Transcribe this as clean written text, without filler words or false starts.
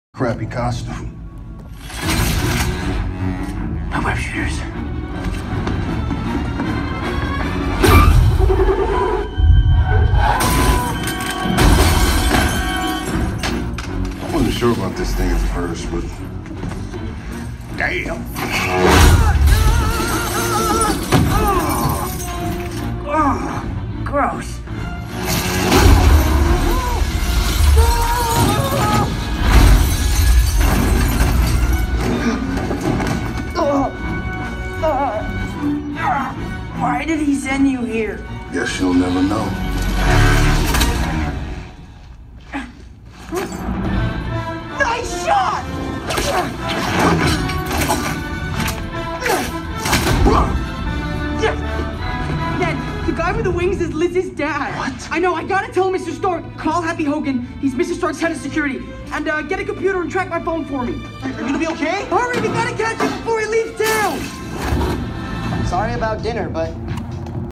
Crappy costume. My web shooters. I wasn't sure about this thing at first, but damn. Oh, gross. Why did he send you here? Guess you'll never know. Nice shot! Dad, the guy with the wings is Liz's dad. What? I know, I gotta tell Mr. Stark. Call Happy Hogan. He's Mr. Stark's head of security. And get a computer and track my phone for me. Are you gonna be okay? Hurry, we gotta catch him before he leaves town! Sorry about dinner, but